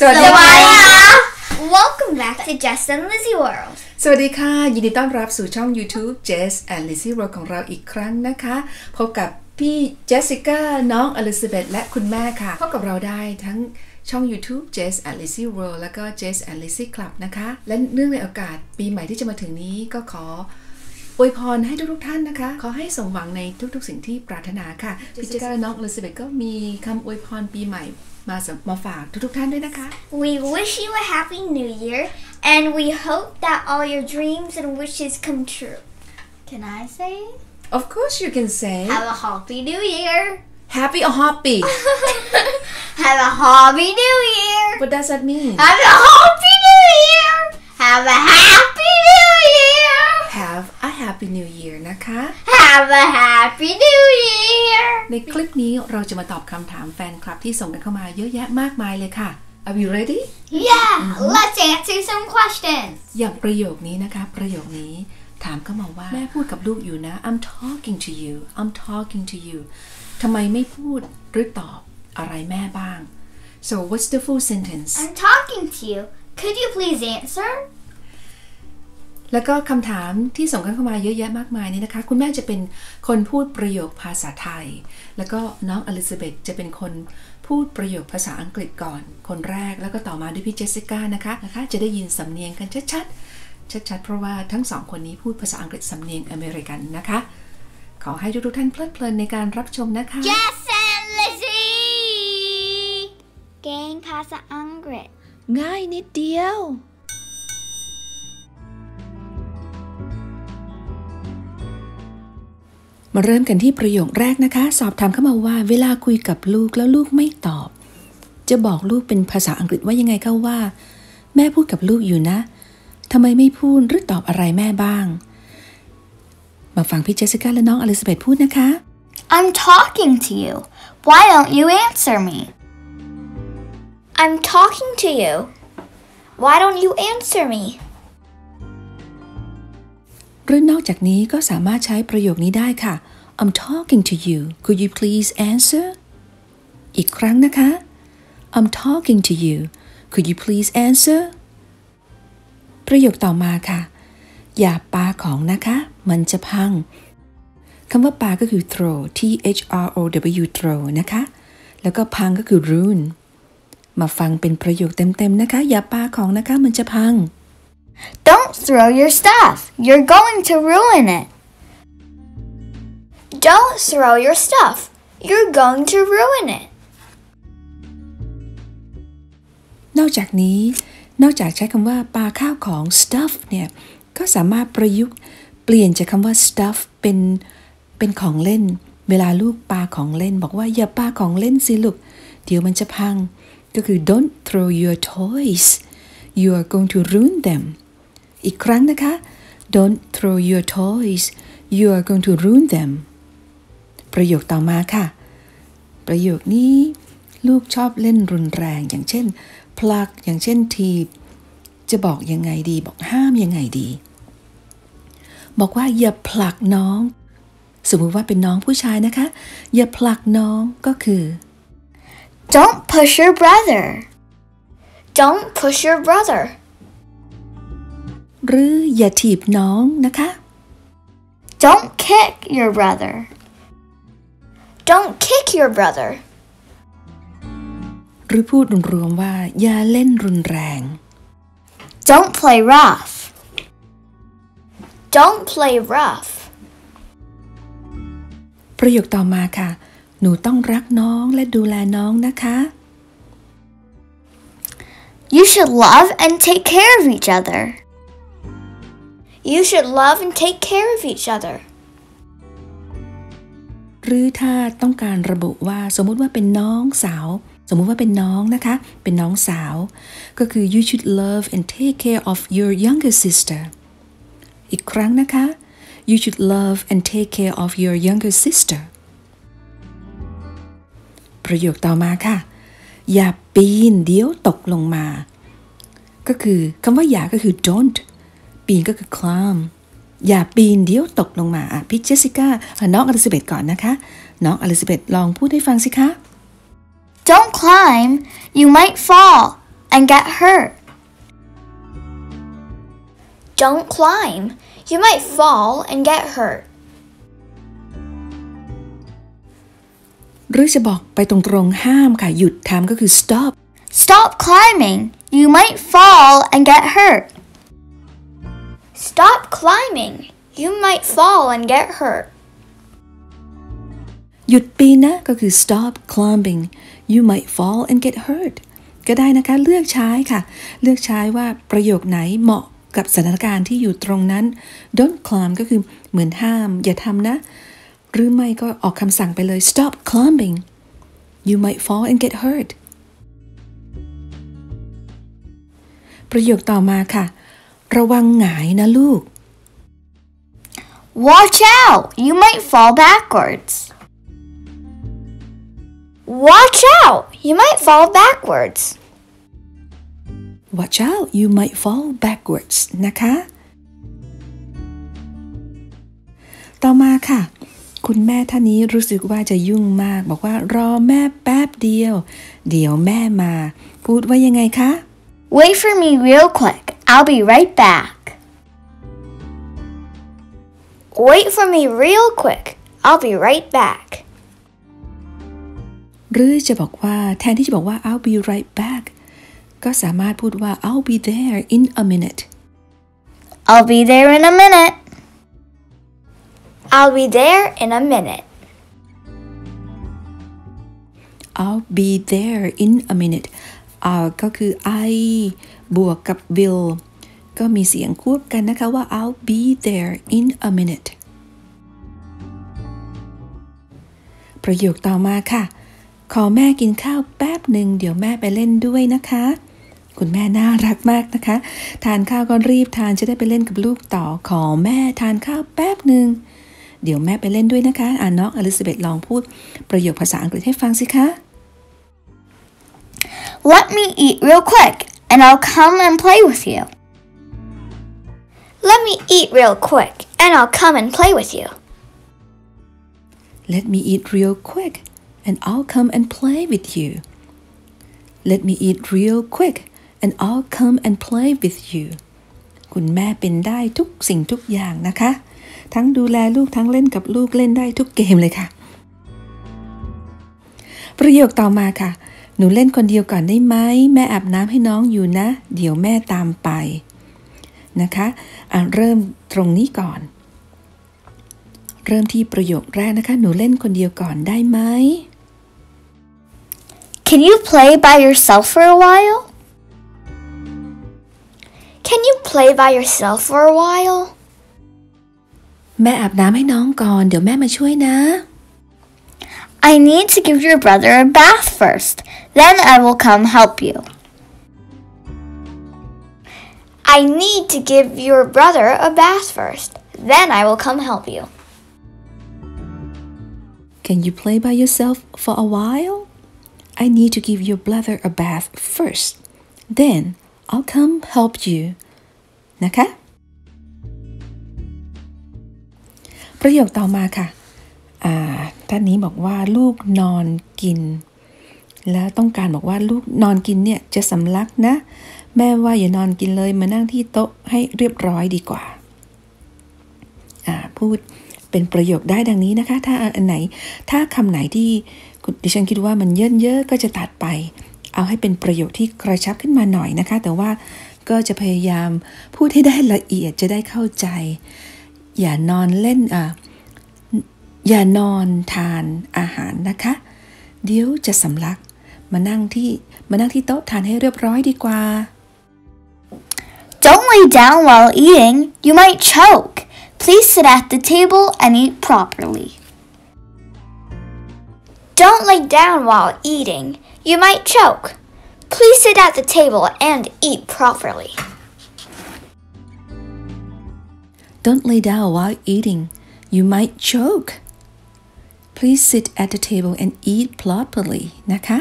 วัสดีค่ะ Welcome back to Jess and Lizzie World สวัสดีค่ะยินดีต้อนรับสู่ช่อง YouTube Jess and Lizzie World ของเราอีกครั้งนะคะพบกับพี่เจสสิก้าน้องอลิซาเบธและคุณแม่ค่ะพบกับเราได้ทั้งช่อง YouTube Jess and Lizzie World แล้วก็ Jess and Lizzie Club นะคะและเนื่องในโอกาสปีใหม่ที่จะมาถึงนี้ก็ขออวยพรให้ทุกท่านนะคะขอให้สมหวังในทุกๆสิ่งที่ปรารถนาค่ะพี่เจสสิก้าและน้องอลิซาเบธก็มีคำอวยพรปีใหม่มาฝากทุกท่านด้วยนะคะ We wish you a happy new year and we hope that all your dreams and wishes come true. Can I say? Of course you can say Have a happy new year. Happy or happy Have a happy new year. What does that mean Have a happy new year. Have a happy new year. Have a happy new year นะคะ Have a happy new year. ในคลิปนี้เราจะมาตอบคำถามแฟนคลับที่ส่งกันเข้ามาเยอะแยะมากมายเลยค่ะ Are we ready? Yeah, let's answer some questions. อย่างประโยคนี้นะคะประโยคนี้ถามเข้ามาว่าแม่พูดกับลูกอยู่นะ I'm talking to you I'm talking to you ทำไมไม่พูดหรือตอบอะไรแม่บ้าง So what's the full sentence? I'm talking to you. Could you please answer? แล้วก็คำถามที่ส่งกันเข้ามาเยอะแยะมากมายนี่นะคะคุณแม่จะเป็นคนพูดประโยคภาษาไทยแล้วก็น้องอลิซาเบธจะเป็นคนพูดประโยคภาษาอังกฤษก่อนคนแรกแล้วก็ต่อมาด้วยพี่เจสสิก้านะคะจะได้ยินสำเนียงกันชัดเพราะว่าทั้งสองคนนี้พูดภาษาอังกฤษสำเนียงอเมริกันนะคะขอให้ทุกท่านเพลิดเพลินในการรับชมนะคะ Jess and Lizzie เก่งภาษาอังกฤษง่ายนิดเดียวมาเริ่มกันที่ประโยคแรกนะคะสอบถามเข้ามาว่าเวลาคุยกับลูกแล้วลูกไม่ตอบจะบอกลูกเป็นภาษาอังกฤษว่ายังไงคะว่าแม่พูดกับลูกอยู่นะทำไมไม่พูดหรือตอบอะไรแม่บ้างมาฟังพี่เจสสิก้าและน้องอลิซาเบธพูดนะคะ I'm talking to you. Why don't you answer me? I'm talking to you. Why don't you answer me? หรือนอกจากนี้ก็สามารถใช้ประโยคนี้ได้ค่ะ I'm talking to you. Could you please answer? อีกครั้งนะคะ I'm talking to you. Could you please answer? ประโยคต่อมาค่ะอย่าปาของนะคะมันจะพังคำว่าปาก็คือ throw T-H-R-O-W throw นะคะแล้วก็พังก็คือ ruin มาฟังเป็นประโยคเต็มๆนะคะอย่าปาของนะคะมันจะพัง Don't throw your stuff. You're going to ruin it. Don't throw your stuff. You're going to ruin it. นอกจากใช้คำว่าปาข้าวของ stuff เนี่ยก็สามารถประยุกต์เปลี่ยนจากคำว่า stuff เป็นของเล่นเวลาลูกปาของเล่นบอกว่าอย่าปาของเล่นสิลูกเดี๋ยวมันจะพังก็คือ Don't throw your toys. You are going to ruin them. อีกครั้งนะคะ Don't throw your toys. You are going to ruin them. ประโยคต่อมาค่ะประโยคนี้ลูกชอบเล่นรุนแรงอย่างเช่นผลักอย่างเช่นถีบจะบอกยังไงดีบอกห้ามยังไงดีบอกว่าอย่าผลักน้องสมมุติว่าเป็นน้องผู้ชายนะคะอย่าผลักน้องก็คือ Don't push your brother. Don't push your brother. หรืออย่าถีบน้องนะคะ Don't kick your brother. Don't kick your brother. หรือพูดรวมๆว่าอย่าเล่นรุนแรง Don't play rough. Don't play rough. ประโยคต่อมาค่ะหนูต้องรักน้องและดูแลน้องนะคะ You should love and take care of each other. You should love and take care of each other. หรือถ้าต้องการระบุว่าสมมุติว่าเป็นน้องสาวสมมุติว่าเป็นน้องนะคะเป็นน้องสาวก็คือ You should love and take care of your younger sister อีกครั้งนะคะ You should love and take care of your younger sister ประโยคต่อมาค่ะอย่าปีนเดี๋ยวตกลงมาก็คือคำว่าอย่าก็คือ don't ปีนก็คือ climb อย่าปีนเดี๋ยวตกลงมาพี่เจสสิก้าน้องอลิซาเบธก่อนนะคะน้องอลิซาเบธลองพูดให้ฟังสิคะ Don't climb, you might fall and get hurt. Don't climb. You might fall and get hurt. หรือจะบอกไปตรงๆห้ามค่ะหยุดทำก็คือ stop Stop climbing. You might fall and get hurt. Stop climbing. You might fall and get hurt. หยุดปีนนะก็คือ stop climbing you might fall and get hurt ก็ได้นะคะเลือกใช้ค่ะเลือกใช้ว่าประโยคไหนเหมาะกับสถานการณ์ที่อยู่ตรงนั้น don't climb ก็คือเหมือนห้ามอย่าทำนะหรือไม่ก็ออกคำสั่งไปเลย stop climbing you might fall and get hurt ประโยคต่อมาค่ะระวังหงายนะลูก Watch out. You might fall backwards. Watch out. You might fall backwards. Watch out you might fall backwards นะคะต่อมาค่ะคุณแม่ท่านนี้รู้สึกว่าจะยุ่งมากบอกว่ารอแม่แป๊บเดียวเดี๋ยวแม่มาพูดว่ายังไงคะ Wait for me real quick. I'll be right back. Wait for me real quick. I'll be right back. หรือจะบอกว่าแทนที่จะบอกว่า I'll be right back ก็สามารถพูดว่า I'll be there in a minute. I'll be there in a minute. I'll be there in a minute. I'll be there in a minute ก็คือ I บวกกับ will ก็มีเสียงควบกันนะคะว่า I'll be there in a minute ประโยคต่อมาค่ะขอแม่กินข้าวแป๊บหนึ่งเดี๋ยวแม่ไปเล่นด้วยนะคะคุณแม่น่ารักมากนะคะทานข้าวก็รีบทานจะได้ไปเล่นกับลูกต่อขอแม่ทานข้าวแป๊บหนึ่งเดี๋ยวแม่ไปเล่นด้วยนะคะน้องอลิซาเบธลองพูดประโยคภาษาอังกฤษให้ฟังสิคะ Let me eat real quick and I'll come and play with you. Let me eat real quick and I'll come and play with you. Let me eat real quick and I'll come and play with you. Let me eat real quick and I'll come and play with you. คุณแม่เป็นได้ทุกสิ่งทุกอย่างนะคะทั้งดูแลลูกทั้งเล่นกับลูกเล่นได้ทุกเกมเลยค่ะประโยคต่อมาค่ะหนูเล่นคนเดียวก่อนได้ไหมแม่อาบน้ำให้น้องอยู่นะเดี๋ยวแม่ตามไปนะคะเริ่มตรงนี้ก่อนเริ่มที่ประโยคแรกนะคะหนูเล่นคนเดียวก่อนได้ไหม Can you play by yourself for a while? Can you play by yourself for a while? แม่อาบน้ำให้น้องก่อนเดี๋ยวแม่มาช่วยนะ I need to give your brother a bath first. Then I will come help you. I need to give your brother a bath first. Then I will come help you. Can you play by yourself for a while? I need to give your brother a bath first. Then I'll come help you. นะคะประโยคต่อมาค่ะท่านนี้บอกว่าลูกนอนกินแล้วต้องการบอกว่าลูกนอนกินเนี่ยจะสำลักนะแม่ว่าอย่านอนกินเลยมานั่งที่โต๊ะให้เรียบร้อยดีกว่าพูดเป็นประโยคได้ดังนี้นะคะถ้าอันไหนถ้าคำไหนที่ดิฉันคิดว่ามันเยอะๆก็จะตัดไปเอาให้เป็นประโยคที่กระชับขึ้นมาหน่อยนะคะแต่ว่าก็จะพยายามพูดให้ได้ละเอียดจะได้เข้าใจอย่านอนเล่นอย่านอนทานอาหารนะคะเดี๋ยวจะสำลักมานั่งที่โต๊ะทานให้เรียบร้อยดีกว่า Don't lay down while eating. You might choke. Please sit at the table and eat properly. Don't lay down while eating. You might choke. Please sit at the table and eat properly. Don't lay down while eating. You might choke. Please sit at the table and eat properly นะคะ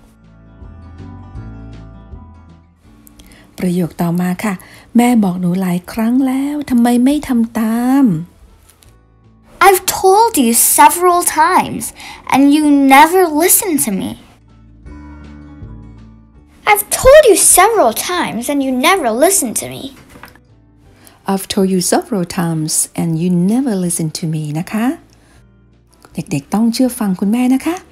ประโยคต่อมาค่ะแม่บอกหนูหลายครั้งแล้วทำไมไม่ทำตาม I've told you several times and you never listen to me. I've told you several times and you never listen to me. I've told you several times and you never listen to me นะคะเด็กๆต้องเชื่อฟังคุณแม่นะคะ